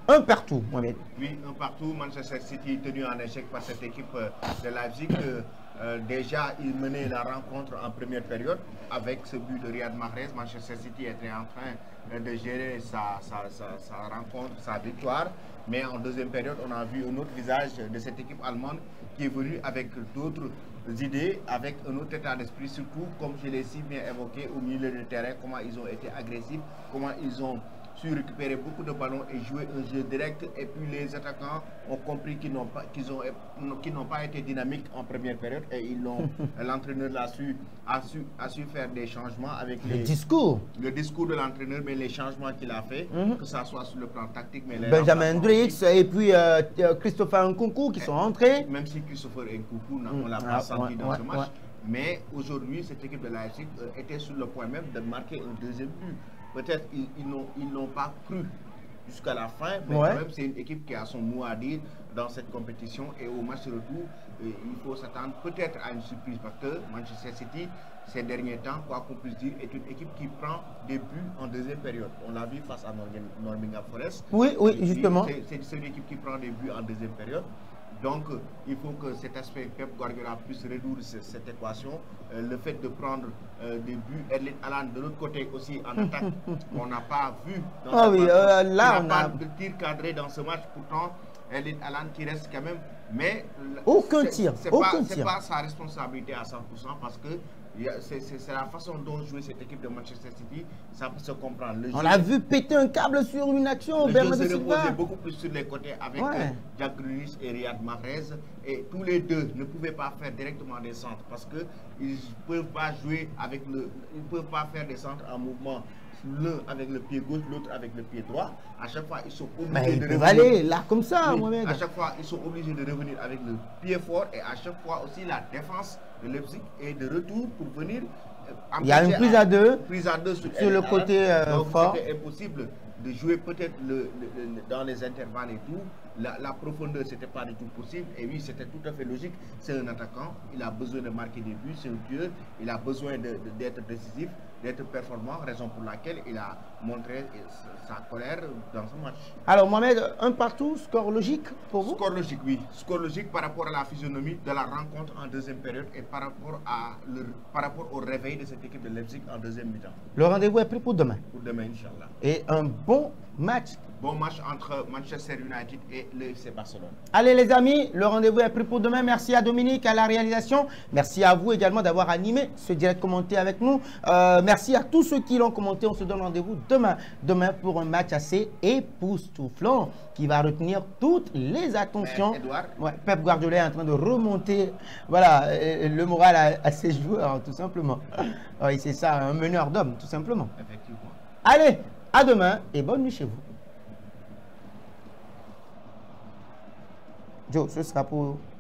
Un partout, Mohamed. Oui, un partout. Manchester City tenu en échec par cette équipe de Leipzig. Déjà, il menait la rencontre en première période avec ce but de Riyad Mahrez. Manchester City était en train de gérer sa rencontre, sa victoire. Mais en deuxième période, on a vu un autre visage de cette équipe allemande qui est venu avec d'autres idées, avec un autre état d'esprit, surtout, comme je l'ai si bien évoqué, au milieu de terrain, comment ils ont été agressifs, comment ils ont su récupérer beaucoup de ballons et jouer un jeu direct. Et puis les attaquants ont compris qu'ils n'ont pas été dynamiques en première période et l'entraîneur a su faire des changements avec le discours de l'entraîneur, mais les changements qu'il a fait, que ce soit sur le plan tactique, mais Benjamin Hendricks et puis Christopher Nkunku qui sont entrés. Même si Christopher Nkunku, on ne l'a pas senti dans ce match. Mais aujourd'hui, cette équipe de Leipzig était sur le point même de marquer un deuxième but. Peut-être ils n'ont pas cru jusqu'à la fin, mais quand même c'est une équipe qui a son mot à dire dans cette compétition. Et au match retour, il faut s'attendre peut-être à une surprise parce que Manchester City, ces derniers temps, quoi qu'on puisse dire, est une équipe qui prend des buts en deuxième période. On l'a vu face à Nottingham Forest. Oui, justement. C'est une équipe qui prend des buts en deuxième période. Donc, il faut que cet aspect Pep Guardiola puisse résoudre cette équation. Le fait de prendre des buts, Erling Haaland de l'autre côté aussi en attaque, on n'a pas vu dans ce match. Là, on n'a pas de tir cadré dans ce match. Pourtant, Erling Haaland qui reste quand même. Mais aucun tir. C'est pas sa responsabilité à 100% parce que c'est la façon dont jouer cette équipe de Manchester City, ça peut se comprendre. On l'a vu péter un câble sur une action. Le jeu se reposait beaucoup plus sur les côtés avec Jack Grealish et Riyad Mahrez. Et tous les deux ne pouvaient pas faire directement des centres parce qu'ils ne peuvent pas jouer avec ils ne peuvent pas faire des centres en mouvement. L'un avec le pied gauche, l'autre avec le pied droit. À chaque fois, ils sont obligés de revenir. Aller là comme ça, oui, à chaque fois, ils sont obligés de revenir avec le pied fort et à chaque fois aussi la défense de Leipzig est de retour pour venir. Il y a une prise à deux, sur le côté fort. C'était impossible de jouer peut-être dans les intervalles et tout. La profondeur, ce n'était pas du tout possible. Et oui, c'était tout à fait logique. C'est un attaquant, il a besoin de marquer des buts, c'est un tueur, il a besoin d'être décisif, d'être performant, raison pour laquelle il a montré sa colère dans ce match. Alors Mohamed, un partout, score logique pour vous? Score logique, oui. Score logique par rapport à la physionomie de la rencontre en deuxième période et par rapport au réveil de cette équipe de Leipzig en deuxième mi-temps. Le rendez-vous est pris pour demain? Pour demain, Inch'Allah. Et un bon match? Bon match entre Manchester United et le FC Barcelone. Allez les amis, le rendez-vous est pris pour demain. Merci à Dominique, à la réalisation. Merci à vous également d'avoir animé ce direct commenté avec nous. Merci à tous ceux qui l'ont commenté. On se donne rendez-vous demain. Demain pour un match assez époustouflant qui va retenir toutes les attentions. Pep Guardiola est en train de remonter le moral à ses joueurs, tout simplement. Oui, c'est ça, un meneur d'hommes, tout simplement. Effectivement. Allez, à demain et bonne nuit chez vous. Joe, ce sera pour